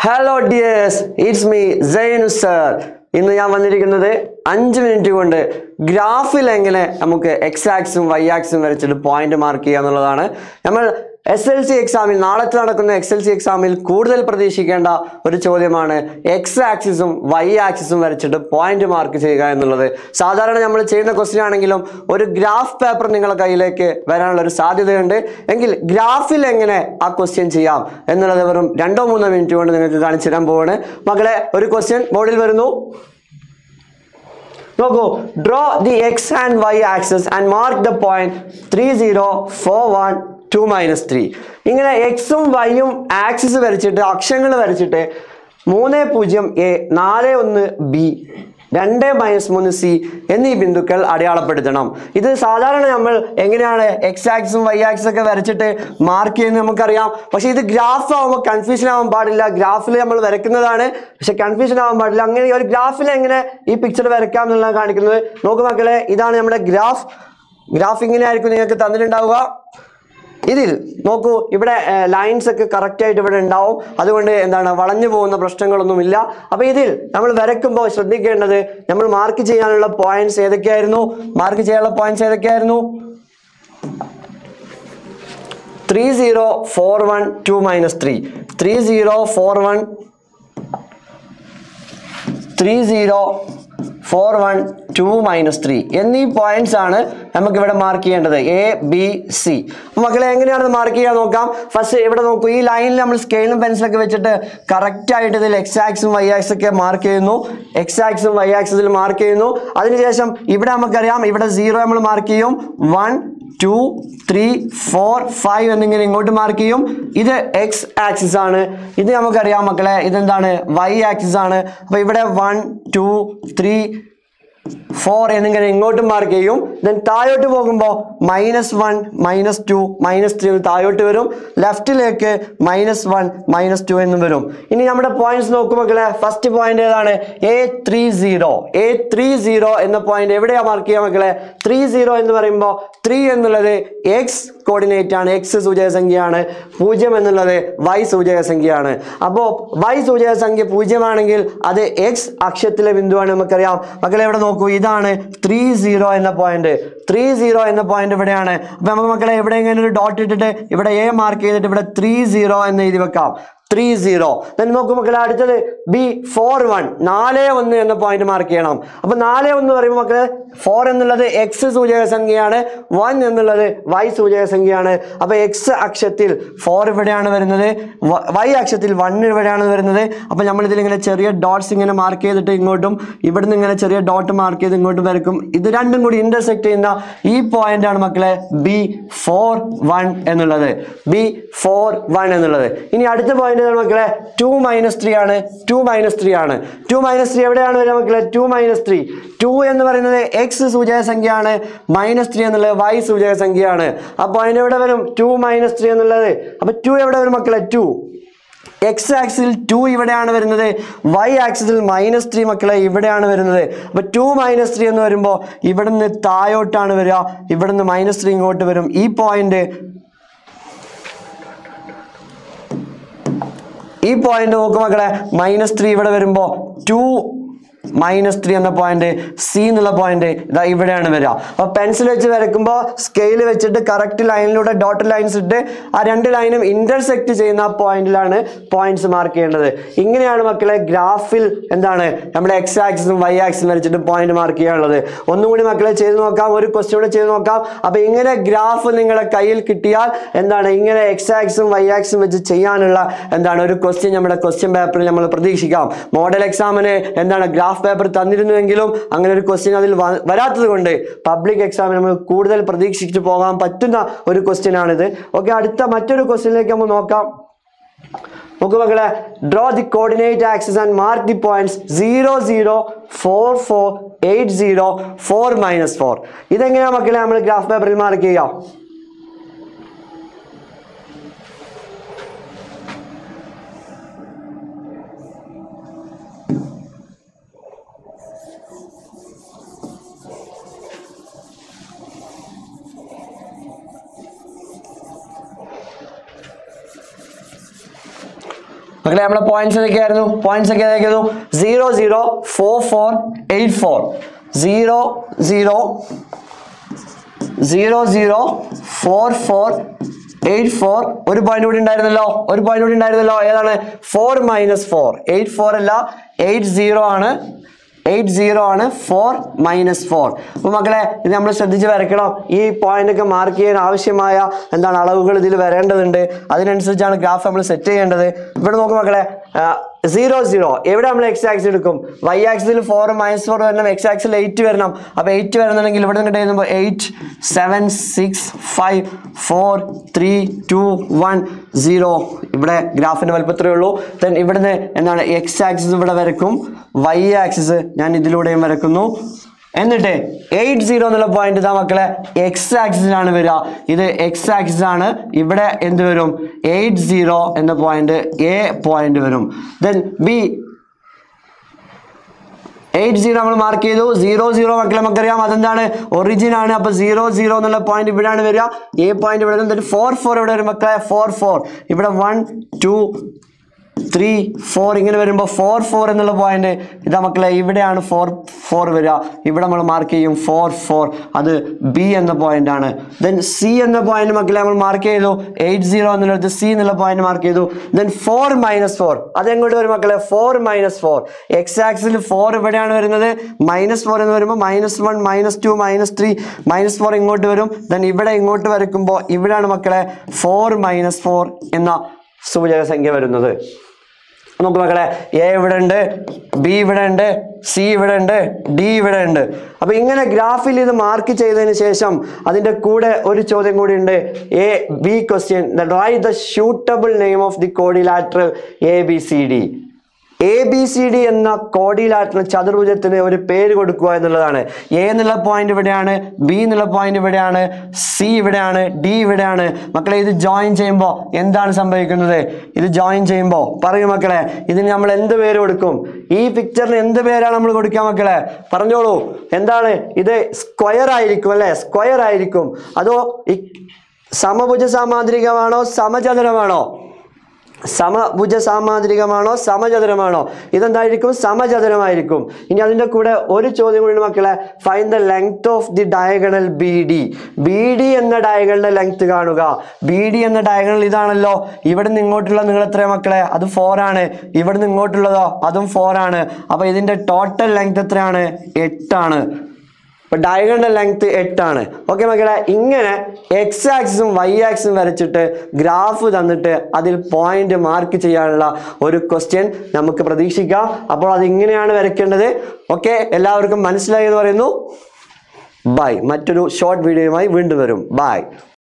Hello dears, it's me Zainu sir. ഇന്ന് ഞാൻ വന്നിരിക്കുന്നത് 5 മിനിറ്റ് കൊണ്ട് ഗ്രാഫിൽ എങ്ങനെ നമുക്ക് x ആക്സും y ആക്സും വരച്ചിട്ട് പോയിന്റ് മാർക്ക് ചെയ്യുക എന്നുള്ളതാണ്. നമ്മൾ SLC എക്സാമിൽ നാളത്തെ നടക്കുന്ന SLC എക്സാമിൽ കൂടുതൽ പ്രതീക്ഷിക്കേണ്ട ഒരു ചോദ്യമാണ് x ആക്സിസും y ആക്സിസും വരച്ചിട്ട് പോയിന്റ് മാർക്ക് ചെയ്യുക എന്നുള്ളത്. സാധാരണ നമ്മൾ ചെയ്യുന്ന ക്വസ്റ്റ്യൻ ആണെങ്കിലും ഒരു ഗ്രാഫ് പേപ്പർ നിങ്ങളുടെ കയ്യിലേക്ക് വരാനുള്ള ഒരു സാധ്യതയുണ്ട്. എങ്കിൽ ഗ്രാഫിൽ എങ്ങനെ ആ ക്വസ്റ്റ്യൻ ചെയ്യാം എന്നുള്ളത് വെറും 2-3 മിനിറ്റ് കൊണ്ട് നിങ്ങൾക്ക് കാണിച്ചു തരാൻ പോവാണ്. മക്കളെ, ഒരു ക്വസ്റ്റ്യൻ ബോർഡിൽ വരുന്നു. Draw the x and y axis and mark the point 3, 0, 4, 1, 2, -3. ഇങ്ങനെ എക്സും വൈയും ആക്സിസ് വരച്ചിട്ട് അക്ഷരങ്ങൾ വരച്ചിട്ട് 3, 0, a, 4, 1, b, 2, -3, c എന്നീ ബിന്ദുക്കൾ അടയാളപ്പെടുത്തണം. ഇത് സാധാരണ നമ്മൾ എങ്ങനെയാണ് എക്സ് ആക്സും വൈ ആക്സും ഒക്കെ വരച്ചിട്ട് മാർക്ക് ചെയ്യുന്നത് നമുക്കറിയാം. പക്ഷെ ഇത് ഗ്രാഫ് ആവുമ്പോൾ കൺഫ്യൂഷൻ ആവാൻ പാടില്ല. ഗ്രാഫിൽ നമ്മൾ വരയ്ക്കുന്നതാണ്, പക്ഷെ കൺഫ്യൂഷൻ ആവാൻ പാടില്ല. അങ്ങനെ ഒരു ഗ്രാഫിൽ എങ്ങനെ ഈ പിക്ചർ വരയ്ക്കാം എന്നുള്ളതാണ് കാണിക്കുന്നത്. നോക്കൂ മക്കളെ, ഇതാണ് നമ്മുടെ ഗ്രാഫ്. ഗ്രാഫ് ഇങ്ങനെ ആയിരിക്കും നിങ്ങൾക്ക് തന്നിട്ടുണ്ടാവുക. ഇതിൽ നോക്കൂ, ഇവിടെ ലൈൻസ് ഒക്കെ കറക്റ്റ് ആയിട്ട് ഇവിടെ ഉണ്ടാവും. അതുകൊണ്ട് എന്താണ്, വളഞ്ഞു പോകുന്ന പ്രശ്നങ്ങളൊന്നുമില്ല. അപ്പൊ ഇതിൽ നമ്മൾ വരയ്ക്കുമ്പോൾ ശ്രദ്ധിക്കേണ്ടത്, നമ്മൾ മാർക്ക് ചെയ്യാനുള്ള പോയിന്റ്സ് ഏതൊക്കെയായിരുന്നു? 3, 0, 4, 1, 2, -3. 3, 0, 4, 1, 3, 0, 4, 1, 2, -3 എന്നീ പോയിന്റ്സ് ആണ് നമുക്ക് ഇവിടെ മാർക്ക് ചെയ്യേണ്ടത്. A, B, C. മക്കളെ, എങ്ങനെയാണ് മാർക്ക് ചെയ്യാൻ നോക്കാം. ഫസ്റ്റ് ഇവിടെ നോക്കൂ, ഈ ലൈനിൽ നമ്മൾ സ്കെയിലും പെൻസിലൊക്കെ വെച്ചിട്ട് കറക്റ്റ് ആയിട്ട് ഇതിൽ എക്സ് ആക്സും വൈ ആക്സും ഒക്കെ മാർക്ക് ചെയ്യുന്നു. എക്സ് ആക്സും വൈ ആക്സിൽ മാർക്ക് ചെയ്യുന്നു. അതിനുശേഷം ഇവിടെ നമുക്കറിയാം, ഇവിടെ 0 നമ്മൾ മാർക്ക് ചെയ്യും. 1, 2, 3, 4, 5 എന്നിങ്ങനെ ഇങ്ങോട്ട് മാർക്ക് ചെയ്യും. ഇത് എക്സ് ആക്സിസ് ആണ്. ഇത് നമുക്കറിയാം മക്കളെ, ഇതെന്താണ്, വൈ ആക്സിസ് ആണ്. അപ്പൊ ഇവിടെ 1, 2, 3, 4 എന്നിങ്ങനെ ഇങ്ങോട്ടും മാർക്ക് ചെയ്യും. ദെൻ താഴോട്ട് പോകുമ്പോൾ -1, -2, -3 താഴോട്ട് വരും. ലെഫ്റ്റിലേക്ക് -1, -2 എന്നും വരും. ഇനി നമ്മുടെ പോയിന്റ്സ് നോക്കും മക്കളെ. ഫസ്റ്റ് പോയിന്റ് ഏതാണ്? A30 എന്ന പോയിന്റ് എവിടെയാ മാർക്ക് ചെയ്യാം മക്കളെ? 30 എന്ന് പറയുമ്പോൾ 3 എന്നുള്ളത് എക്സ് കോർഡിനേറ്റ് ആണ്, എക്സ് സൂചക സംഖ്യയാണ്. 0 എന്നുള്ളത് വൈ സൂചക സംഖ്യയാണ്. അപ്പോൾ വൈ സൂചക സംഖ്യ 0 ആണെങ്കിൽ അത് എക്സ് അക്ഷത്തിലെ ബിന്ദുവാണ്. നമുക്കറിയാം മക്കളെ, ഇവിടെ നോക്കൂ, ഇതാണ് 30 എന്ന പോയിന്റ്. 30 എന്ന പോയിന്റ് ഇവിടെയാണ്. അപ്പൊ നമുക്ക് മക്കളെ ഇവിടെ ഇങ്ങനെ ഒരു ഡോട്ട് ഇട്ടിട്ട് ഇവിടെ എ മാർക്ക് ചെയ്തിട്ട് ഇവിടെ 30 എന്ന് എഴുതി വെക്കാം. 30. നോക്കൂ മക്കളെ, അടുത്തത് B41, 41 എന്ന പോയിന്റ് മാർക്ക് ചെയ്യണം. അപ്പൊ 41 പറയുമ്പോൾ മക്കളെ 4 എന്നുള്ളത് എക്സ് സൂചക സംഖ്യയാണ്, 1 എന്നുള്ളത് വൈ സൂചക സംഖ്യയാണ്. അപ്പൊ എക്സ് അക്ഷത്തിൽ 4 ഇവിടെയാണ് വരുന്നത്, വൈ അക്ഷത്തിൽ 1 ഇവിടെയാണ് വരുന്നത്. അപ്പൊ നമ്മൾ ഇതിൽ ഇങ്ങനെ ചെറിയ ഡോട്ട്സ് ഇങ്ങനെ മാർക്ക് ചെയ്തിട്ട് ഇങ്ങോട്ടും ഇവിടുന്ന് ഇങ്ങനെ ചെറിയ ഡോട്ട് മാർക്ക് ചെയ്ത് ഇങ്ങോട്ടും വരക്കും. ഇത് രണ്ടും കൂടി ഇന്റർസെക്ട് ചെയ്യുന്ന ഈ പോയിന്റ് ആണ് മക്കളെ B41 എന്നുള്ളത്. B41 എന്നുള്ളത്. ഇനി അടുത്ത പോയിന്റ് മക്കളെ 2 -3 ആണ്. 2 -3 എവിടെയാണ് വരിക മക്കളെ? 2 -3. 2 എന്ന് പറയുന്നത് എക്സ് സൂചക സംഖ്യയാണ്, -3 എന്നുള്ളത് വൈ സൂചക സംഖ്യയാണ്. അപ്പൊ അതിന് എവിടെ വരും? 2 -3 എന്നുള്ളത്. അപ്പൊ 2 എവിടെ വരും മക്കളെ? 2 എക്സ് ആക്സിൽ 2 ഇവിടെയാണ് വരുന്നത്, വൈ ആക്സിൽ -3 മക്കളെ ഇവിടെയാണ് വരുന്നത്. അപ്പൊ 2 -3 എന്ന് വരുമ്പോൾ ഇവിടുന്ന് താഴോട്ടാണ് വരിക, ഇവിടുന്ന് -3 ഇങ്ങോട്ട് വരും. ഈ പോയിന്റ് നോക്കും മക്കളെ, -3 ഇവിടെ വരുമ്പോ 2 -3 എന്ന പോയിന്റ്, സി എന്നുള്ള പോയിന്റ് ഇതാ ഇവിടെയാണ് വരിക. അപ്പൊ പെൻസിൽ വെച്ച് വരയ്ക്കുമ്പോൾ സ്കെയിൽ വെച്ചിട്ട് കറക്റ്റ് ലൈനിലൂടെ ഡോട്ട് ലൈൻസ് ഇട്ട് ആ 2 ലൈനും ഇന്റർസെക്ട് ചെയ്യുന്ന ആ പോയിന്റിലാണ് പോയിന്റ്സ് മാർക്ക് ചെയ്യേണ്ടത്. ഇങ്ങനെയാണ് മക്കളെ ഗ്രാഫിൽ എന്താണ് നമ്മുടെ എക്സ് ആക്സിസും വൈ ആക്സിസും വരച്ചിട്ട് പോയിന്റ് മാർക്ക് ചെയ്യാനുള്ളത്. ഒന്നുകൂടി മക്കളെ ചെയ്ത് നോക്കാം, ഒരു ക്വസ്റ്റ്യൻ കൂടെ ചെയ്ത് നോക്കാം. അപ്പൊ ഇങ്ങനെ ഗ്രാഫ് നിങ്ങളുടെ കയ്യിൽ കിട്ടിയാൽ എന്താണ്, ഇങ്ങനെ എക്സ് ആക്സും വൈ ആക്സും വെച്ച് ചെയ്യാനുള്ള എന്താണ് ഒരു ക്വസ്റ്റ്യൻ നമ്മുടെ ക്വസ്റ്റ്യൻ പേപ്പറിൽ നമ്മൾ പ്രതീക്ഷിക്കാം. മോഡൽ എക്സാമിന് എന്താണ് ഗ്രാഫ് പേപ്പർ തന്നിരുന്നുവെങ്കിലും അങ്ങനെ ഒരു ക്വസ്റ്റ്യൻ അതിൽ വരാത്തത് കൊണ്ട് പബ്ലിക് എക്സാമിന് നമുക്ക് കൂടുതൽ പ്രതീക്ഷിച്ചു പോകാൻ പറ്റുന്ന ഒരു ക്വസ്റ്റ്യൻ ആണിത്. ഓക്കെ, അടുത്ത മറ്റൊരു ക്വസ്റ്റ്യനിലേക്ക് നമുക്ക് നോക്കാം. നോക്കൂ മക്കളെ, draw the coordinate axis and mark the points 0, 0, 4, 4, 8, 0, 4, -4. ഇതെങ്ങനെയാ മക്കളെ നമ്മൾ ഗ്രാഫ് പേപ്പറിൽ മാർക്ക് ചെയ്യാം? മക്കളെ നമ്മളെ പോയിന്റ്സ് ഏതൊക്കെയായിരുന്നു? പോയിന്റ്സ് ഒക്കെ ഏതൊക്കെയായിരുന്നു? 0 0 4 4 8 4 0 0 0 0 4 4 8 4 ഒരു പോയിന്റ് കൂടി ഉണ്ടായിരുന്നല്ലോ, ഒരു പോയിന്റ് കൂടി ഉണ്ടായിരുന്നല്ലോ. ഏതാണ്? 4 - 4 8 4 അല്ല 8 0 ആണ്, 8 0 ആണ്, 4 - 4. അപ്പൊ മക്കളെ ഇത് നമ്മൾ ശ്രദ്ധിച്ച് വരയ്ക്കണം. ഈ പോയിന്റ് ഒക്കെ മാർക്ക് ചെയ്യാൻ ആവശ്യമായ എന്താണ് അളവുകൾ ഇതിൽ വരേണ്ടതുണ്ട്. അതിനനുസരിച്ചാണ് ഗ്രാഫ് നമ്മൾ സെറ്റ് ചെയ്യേണ്ടത്. ഇവിടെ നോക്കും മക്കളെ 0 0 എവിടെ നമ്മൾ എക്സ് ആക്സിസ് എടുക്കും? വൈ ആക്സിൽ 4 - 4 വരണം, എക്സ് ആക്സിൽ 8 വരണം. അപ്പൊ 8 വരുന്നുണ്ടെങ്കിൽ ഇവിടെ നിന്ന് എഴുതുമ്പോൾ 8 7 6 5 4 3 2 1 0. ഇവിടെ ഗ്രാഫിന്റെ വലുപ്പത്രേ ഉള്ളൂ. ദെൻ ഇവിടുന്ന് എന്താണ് എക്സ് ആക്സിസ് ഇവിടെ വരക്കും, വൈ ആക്സിസ് ഞാൻ ഇതിലൂടെയും വരക്കുന്നു. എന്നിട്ട് 8 0 എന്നുള്ള പോയിന്റ് ഇതാ മക്കളെ എക്സ് ആക്സിസിലാണ് വരിക. ഇത് എക്സ് ആക്സിസ് ആണ്. ഇവിടെ എന്ത് വരും? 8 0 എന്ന പോയിന്റ് എ പോയിന്റ് വരും. ദെൻ ബി 8 0 നമ്മൾ മാർക്ക് ചെയ്തു. 0 0 മക്കളെ നമുക്കറിയാം അതെന്താണ്? ഒറിജിൻ ആണ്. അപ്പൊ 0 0 എന്നുള്ള പോയിന്റ് ഇവിടെയാണ് വരിക, എ പോയിന്റ് ഇവിടെ വരും. 4 4 ഇവിടെ വരും മക്കളെ, 4 4 ഇവിടെ 1 2 3 4 ഇങ്ങനെ വരുമ്പോൾ 4 4 എന്നുള്ള പോയിന്റ് ഇതാ മക്കളെ ഇവിടെയാണ് 4 4 വരിക. ഇവിടെ നമ്മൾ മാർക്ക് ചെയ്യും 4 4, അത് ബി എന്ന പോയിന്റ് ആണ്. ദെൻ സി എന്ന പോയിന്റ് മക്കളെ നമ്മൾ മാർക്ക് ചെയ്തു. 8 0 എന്നുള്ളത് സി എന്നുള്ള പോയിന്റ് മാർക്ക് ചെയ്തു. ദെൻ 4 - 4 അതെങ്ങോട്ട് വരും മക്കളെ? 4 - 4 എക്സ് ആക്സിൽ 4 ഇവിടെയാണ് വരുന്നത്. -4 എന്ന് വരുമ്പോൾ -1 -2 -3 -4 ഇങ്ങോട്ട് വരും. ദെൻ ഇവിടെ ഇങ്ങോട്ട് വരയ്ക്കുമ്പോൾ ഇവിടെയാണ് മക്കളെ 4 - 4 എന്ന സൂചക സംഖ്യ വരുന്നത്. നമുക്ക് മക്കളെ എ ഇവിടെ ഉണ്ട്, ബി ഇവിടെ ഉണ്ട്, സി ഇവിടെ ഉണ്ട്, ഡി ഇവിടെ ഉണ്ട്. അപ്പൊ ഇങ്ങനെ ഗ്രാഫിൽ ഇത് മാർക്ക് ചെയ്തതിന് ശേഷം അതിന്റെ കൂടെ ഒരു ചോദ്യം കൂടി ഉണ്ട്. A B question, write the suitable name of the quadrilateral ABCD. ABCD എന്ന കോഡിലാറ്ററൽ ചതുർഭുജത്തിന് ഒരു പേര് കൊടുക്കുക എന്നുള്ളതാണ്. എ എന്നുള്ള പോയിന്റ് ഇവിടെയാണ്, ബി എന്നുള്ള പോയിന്റ് ഇവിടെയാണ്, സി ഇവിടെയാണ്, ഡി ഇവിടെയാണ്. മക്കളെ ഇത് ജോയിൻ ചെയ്യുമ്പോൾ എന്താണ് സംഭവിക്കുന്നത്? ഇത് ജോയിൻ ചെയ്യുമ്പോൾ പറയൂ മക്കളെ, ഇതിന് നമ്മൾ എന്ത് പേര് കൊടുക്കും? ഈ പിക്ചറിന് എന്ത് പേരാണ് നമ്മൾ കൊടുക്കുക മക്കളെ? പറഞ്ഞോളൂ. എന്താണ് ഇത്? സ്ക്വയർ ആയിരിക്കും അല്ലെ? സ്ക്വയർ ആയിരിക്കും. അതോ സമഭുജ സാമാന്ത്രികമാണോ സമചതുരമാണോ? സമഭുജ സാമാന്ത്രികമാണോ സമചതുരമാണോ? ഇതെന്തായിരിക്കും? സമചതുരമായിരിക്കും. ഇനി അതിന്റെ കൂടെ ഒരു ചോദ്യം കൂടി മക്കളെ, find the length of the diagonal BD. BD എന്ന ഡയഗണലിന്റെ ലെങ്ത് കാണുക. BD എന്ന ഡയഗണൽ ഇതാണല്ലോ. ഇവിടെ നിന്ന് ഇങ്ങോട്ടുള്ള നിങ്ങൾ എത്ര മക്കളെ? അത് 4 ആണ്. ഇവിടെ നിന്ന് ഇങ്ങോട്ടുള്ളതോ? അതും 4 ആണ്. അപ്പൊ ഇതിന്റെ ടോട്ടൽ ലെങ്ത് എത്രയാണ്? 8 ആണ്. ഡയഗണൽ ലെങ്ത് 8 ആണ്. ഓക്കെ മക്കളെ, ഇങ്ങനെ എക്സ് ആക്സിസും വൈ ആക്സിസും വരച്ചിട്ട് ഗ്രാഫ് തന്നിട്ട് അതിൽ പോയിന്റ് മാർക്ക് ചെയ്യാനുള്ള ഒരു ക്വസ്റ്റ്യൻ നമുക്ക് പ്രതീക്ഷിക്കാം. അപ്പോൾ അത് ഇങ്ങനെയാണ് വരയ്ക്കേണ്ടത്. ഓക്കെ, എല്ലാവർക്കും മനസ്സിലായി എന്ന് പറയുന്നു. ബൈ. മറ്റൊരു ഷോർട്ട് വീഡിയോയുമായി വീണ്ടും വരും. ബൈ.